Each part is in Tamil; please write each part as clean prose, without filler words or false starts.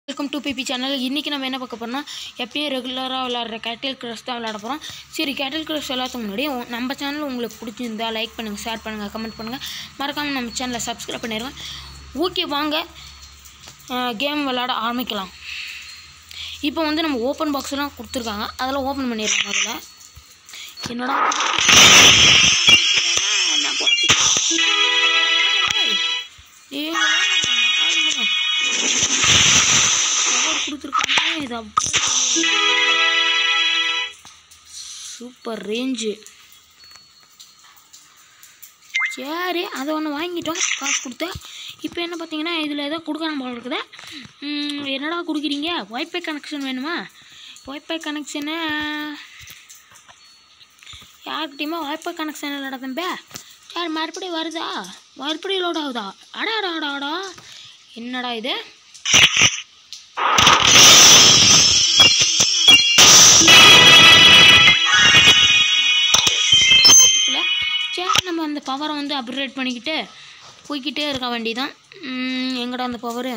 Welcome to BP channel. இன்றைக்கி நம்ம என்ன பார்க்க போகிறோம்னா, எப்பயும் ரெகுலராக விளாட்ற கேட்டில் கிராஷ் தான் விளாட போகிறோம். சரி, கேட்டில் கிராஷ் எல்லாத்துக்கு முன்னாடி நம்ம சேனல் உங்களுக்கு பிடிச்சிருந்தா லைக் பண்ணுங்கள், ஷேர் பண்ணுங்கள், கமெண்ட் பண்ணுங்கள். மறக்காமல் நம்ம சேனலை சப்ஸ்கிரைப் பண்ணிடுங்க. ஓகே, வாங்க கேம் விளாட ஆரம்பிக்கலாம். இப்போ வந்து நம்ம ஓப்பன் பாக்ஸ்லாம் கொடுத்துருக்காங்க, அதெல்லாம் ஓப்பன் பண்ணிடலாம். முதல்ல என்னடா கொடுத்துருக்காங்க. இது சூப்பர் ரேஞ்சு. சரி, அதை ஒன்று வாங்கிட்டோம் காசு கொடுத்து. இப்போ என்ன பார்த்தீங்கன்னா, இதில் ஏதோ கொடுக்கணும் போல இருக்குது. என்னடா கொடுக்குறீங்க? ஒய்ஃபை கனெக்ஷன் வேணுமா? ஒய்ஃபை கனெக்ஷனு யார்கிட்டையுமே ஒய்ஃபை கனெக்ஷன் இல்லைடா தம்பி. சரி, மறுபடியும் வருதா? மறுபடியும் லோட் ஆகுதா? அடாடாடாடா, என்னடா இது? சரி, நம்ம அந்த பவரை வந்து அப்கிரேட் பண்ணிக்கிட்டு போய்கிட்டே இருக்க வேண்டியதான். எங்கடா அந்த பவரு?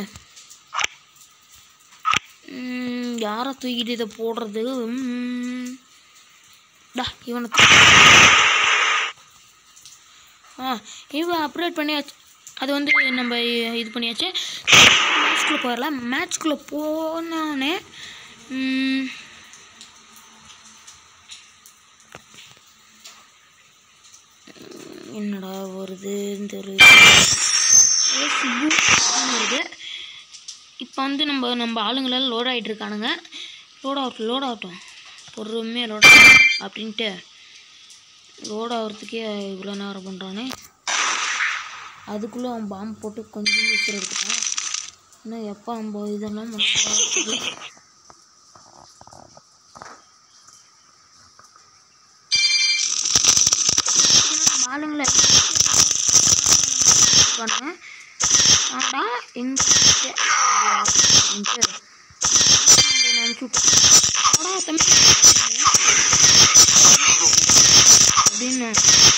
யாரை தூக்கிட்டு இதை போடுறது? இவனை இவன் அப்கிரேட் பண்ணியாச்சு. அது வந்து நம்ம இது பண்ணியாச்சு. மேட்ச்குள்ளே போயிடலாம். மேட்ச்குள்ளே போனோடனே என்னடா வருது இந்த வருது. இப்போ வந்து நம்ம ஆளுங்களெல்லாம் லோட் ஆகிட்டு இருக்கானுங்க. லோட் ஆகட்டும் பொறுமையாக லோட் ஆகட்டும் அப்படின்ட்டு லோட் ஆகிறதுக்கே இவ்வளோ நேரம் பண்ணுறானே. அதுக்குள்ளே அவன் பாம்பு போட்டு கொஞ்சம் உசுர் எடுத்துட்டான். இன்னும் எப்போ நம்ம இதெல்லாம் ஆளுங்களை ஆடா எங்க அப்படின்னு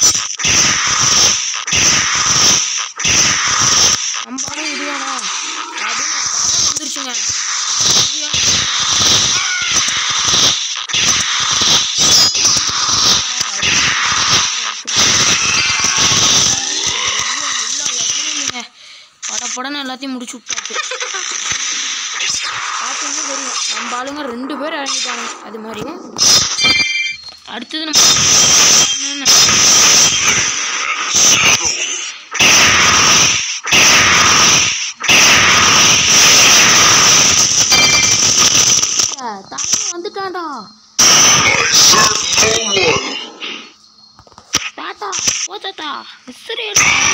நம்பாலே இதுவாடா அப்படின்னு வந்துருச்சுங்க. படப்படன்னு எல்லாத்தையும் முடிச்சு விட்டாச்சு. பார்த்தீங்கன்னா தெரியும், நம்ம ஆளுங்க 2 பேர் இறங்கிட்டாங்க. அது மாதிரி அடுத்தது நம்ம வந்துட்டான்டா. தாத்தா ஓ தாத்தா சரி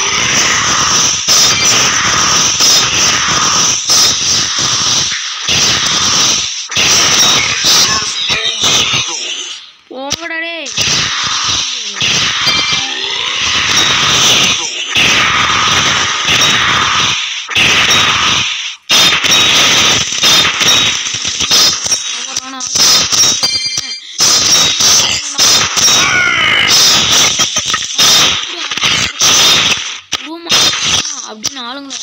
போங்கடே. அப்படின்னு ஆளுங்களை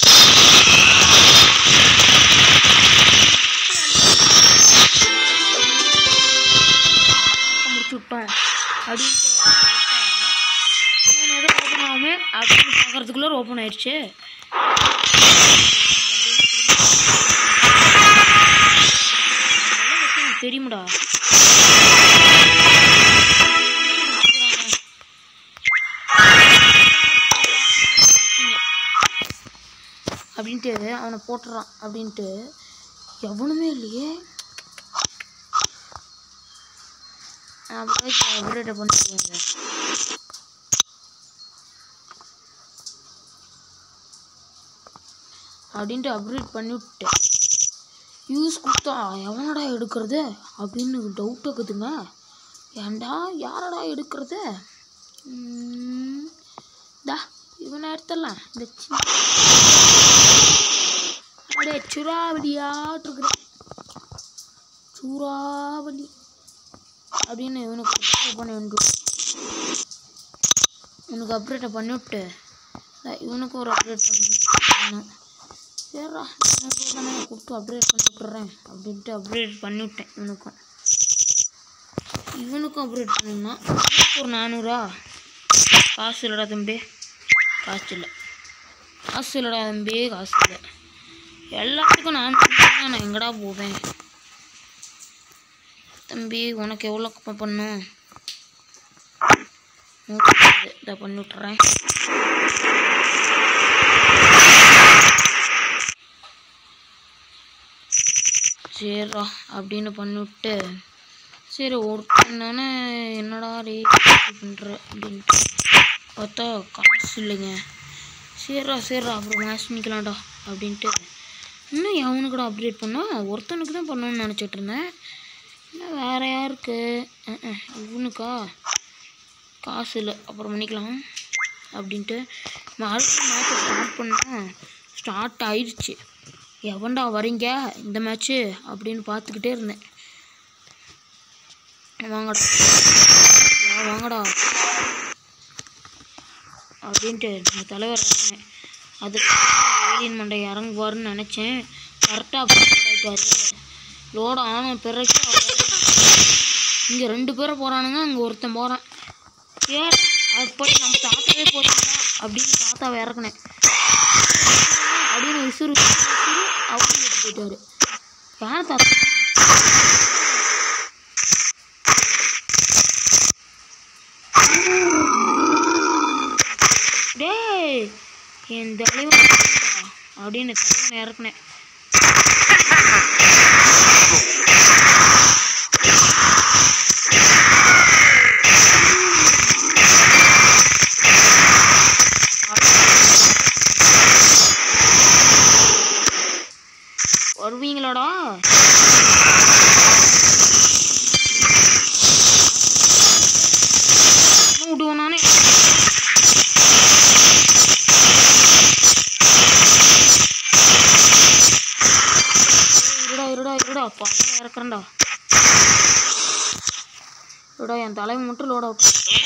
முடிச்சு விட்டோம் அப்படின்ட்டு எதுவும் ஓப்பன் ஆகாமே அப்படின்னு பார்க்கறதுக்குள்ள ஓப்பன் ஆயிடுச்சு. தெரியுமாடா? அப்படின்ட்டு அவனை போட்டுறான். அப்படின்ட்டு எவனுமே இல்லையே. அப்கிரேட் பண்ணிடுவாங்க. அப்படின்ட்டு அப்கிரேட் பண்ணி விட்டேன். யூஸ் கொடுத்தா எவனடா எடுக்கிறது அப்படின்னு டவுட் இருக்குதுங்க. ஏன்டா யாரடா எடுக்கிறது? இவனை எடுத்துடலாம். இந்த அப்படியே சூறாவளியாட்டிருக்குறேன். சூறாவளி அப்படின்னு இவனுக்கு பண்ணி இவனுக்கு அப்கிரேட்டை பண்ணிவிட்டு இவனுக்கும் ஒரு அப்கிரேட் பண்ணணும். சரிடா தானே கொடுத்து அப்கிரேட் பண்ணி விட்டுறேன் அப்படின்ட்டு அப்கிரேட் பண்ணிவிட்டேன். இவனுக்கும் அப்கிரேட் பண்ணணும்னா ஒரு 400 காசு இல்லைடா தம்பி, காசு இல்லை எல்லாத்துக்கும் 400 நான் எங்கடா போவேன் தம்பி? உனக்கு எவ்வளோ பண்ணும்? இதை பண்ணி விட்டுறேன். சரிடா அப்படின்னு பண்ணிவிட்டு சரி ஒருத்தன் தானே என்னடா ரே பண்ணுற அப்படின்ட்டு பார்த்தா காசு இல்லைங்க. சரிடா அப்புறம் மேட்ச் நிற்கலாம்டா அப்படின்ட்டு இன்னும் எவனுக்குடா அப்டேட் பண்ணால் ஒருத்தனுக்கு தான் பண்ணணும்னு நினச்சிட்டு இருந்தேன். இன்னும் வேறு யாருக்கு? இவனுக்கா காசு இல்லை அப்புறம் பண்ணிக்கலாம் அப்படின்ட்டு அடுத்த மேட்ச்சை ஸ்டார்ட் பண்ணால் ஸ்டார்ட் ஆயிடுச்சு. எவன்டா வரீங்க இந்த மேட்ச்சு அப்படின்னு பார்த்துக்கிட்டே இருந்தேன். வாங்கடா அப்படின்ட்டு நம்ம தலைவர் இறங்கினேன். அதுக்கு ஏலியன் மண்டை இறங்குவாருன்னு நினச்சேன். கரெக்டாக அப்படி லோட் ஆகிட்டாரு. லோடு ஆன பிறகு இங்கே 2 பேரை போகிறானுங்க, அங்கே ஒருத்தன் போகிறான். ஏற அப்படி நம்ம தாத்தாவே போகிறோம்டா அப்படின்னு தாத்தாவை இறக்குனேன். அப்படின்னு விசுறு அவரு போயிட்டாரு. யார் தாத்தா? டேய் என் தலைவன் அப்படின்னு தலைவனை இறக்குனேன். வருவீங்களாடா? விடுவோனானே இருடா பக்கம் இறக்குறேன்டா. இருடா என் தலைமை மட்டும் லோட் அவுட்.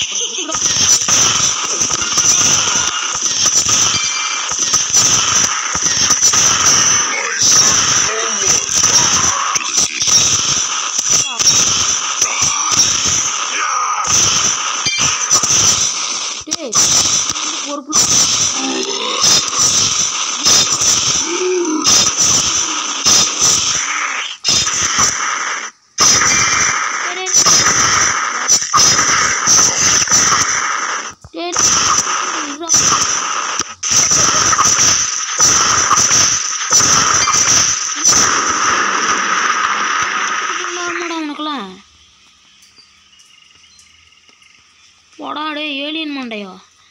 போடாடே ஏலியன் மண்டையா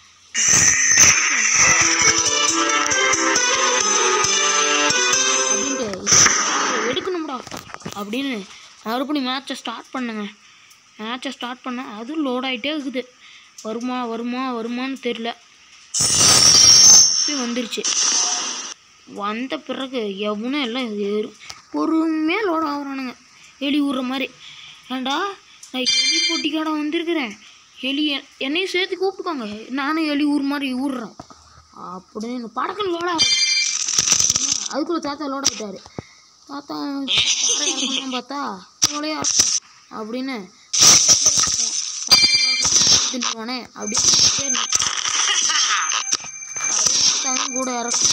அப்படின்ட்டு எடுக்கணும்டா அப்படின்னு மறுபடியும் மேட்சை ஸ்டார்ட் பண்ணுங்க. மேட்சை ஸ்டார்ட் பண்ண அதுவும் லோட் ஆகிட்டே இருக்குது. வருமான்னு தெரியல. அப்படி வந்துருச்சு. வந்த பிறகு எவனும் எல்லாம் பொறுமையாக லோட் ஆகுறானுங்க எலி ஊடுற மாதிரி. ஏண்டா நான் எலி போட்டிக்காடா வந்திருக்கிறேன், எலி என்னையும் சேர்த்து கூப்பிட்டுக்கோங்க, நானும் எலி ஊர் மாதிரி ஊடுறேன் அப்படின்னு படக்குன்னு லோட் ஆகும். அதுக்குள்ளே தாத்தா லோட் ஆகிட்டாரு. தாத்தா பார்த்தா லோடையா இருக்கும் அப்படின்னு தின்னுவானே அப்படின்னு கூட இறக்கும்.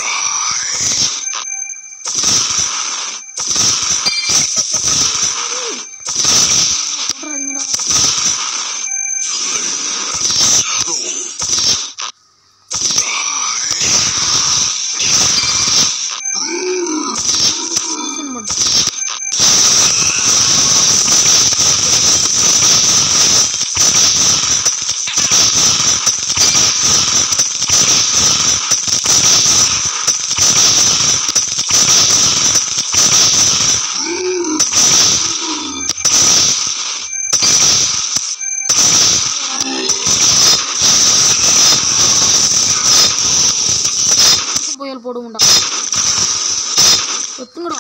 போடுவோம்டா எத்துங்கடா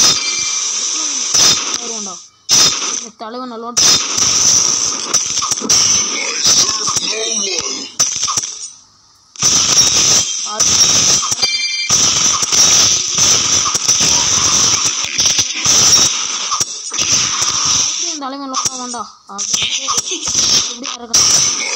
வருவோம்டா தலைவன் நல்லோன் தலைவன் லோக்கா வேண்டா அப்படியே இறக்குறான்.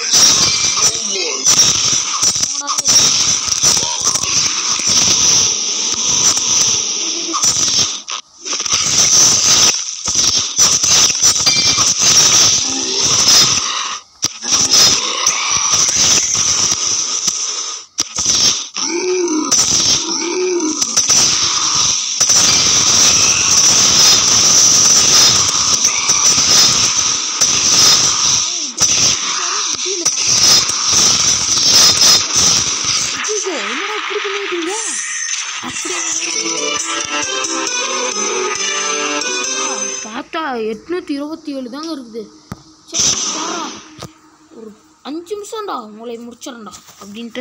பார்த்தா 827 தாங்க இருக்குது. சரி ஒரு 5 நிமிஷம்டா உங்களை முடிச்சிடறேன்டா அப்படின்ட்டு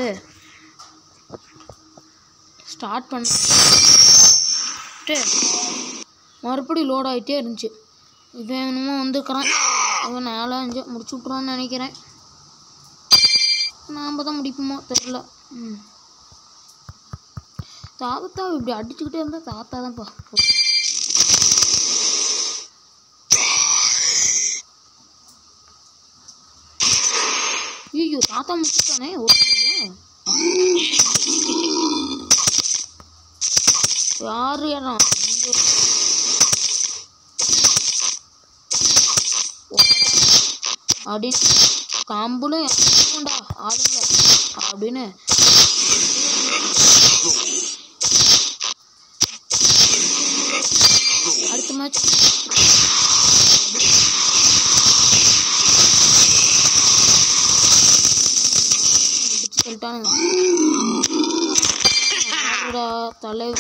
ஸ்டார்ட் பண்ணிட்டு மறுபடியும் லோட் ஆகிட்டே இருந்துச்சு. இவன் என்னமோ வந்துக்கிறான், அவன் 4-5 முடிச்சு விட்ருவான்னு நினைக்கிறேன். நாம் தான் முடிப்போமோ தெரில. தாத்தா இப்படி அடிச்சுக்கிட்டே இருந்தால் தாத்தா தான்ப்பா. ஐயோ தாத்தா முடிச்சுட்டானே ஓடுறதில்ல. யார் ஏறான் அப்படின்னு காம்புல இறக்கும்டா ஆளுங்கள அப்படின்னு அடுத்த மேட்ச் சொல்லிட்டானுங்க. தலைவர்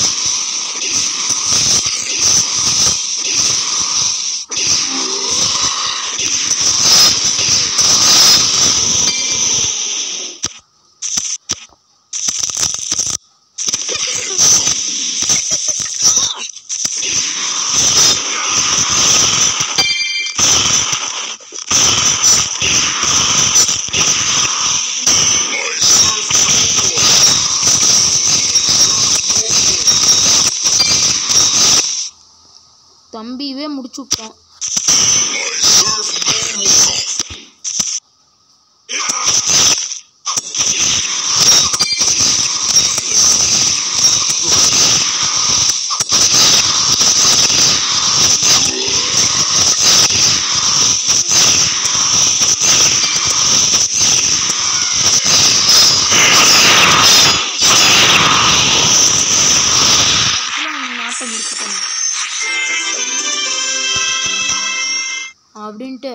தம்பியவே முடிச்சு விட்டோம். அப்படின்ட்டு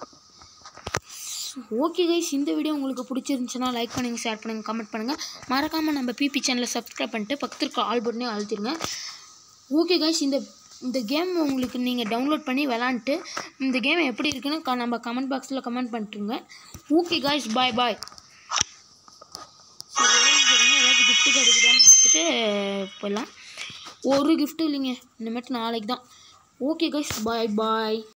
ஓகே கைஸ், இந்த வீடியோ உங்களுக்கு பிடிச்சிருந்துச்சுன்னா லைக் பண்ணுங்கள், ஷேர் பண்ணுங்கள், கமெண்ட் பண்ணுங்கள். மறக்காமல் நம்ம பிபி சேனலை சப்ஸ்கிரைப் பண்ணிட்டு பக்கத்தில் இருக்க ஆல் பட்டனே அழுத்திடுங்க. ஓகே கைஸ், இந்த கேம் உங்களுக்கு நீங்கள் டவுன்லோட் பண்ணி விளாண்டுட்டு இந்த கேம் எப்படி இருக்குன்னு நம்ம கமெண்ட் பாக்ஸில் கமெண்ட் பண்ணிட்டுருங்க. Okay guys, bye bye. ஏதாச்சும் கிஃப்ட்டு கிடைக்குதான்னு பார்த்துட்டு போயிடலாம். ஒரு கிஃப்ட்டு இல்லைங்க, இனிமேட்டு நாளைக்கு தான். ஓகே கைஸ், பாய் பாய்.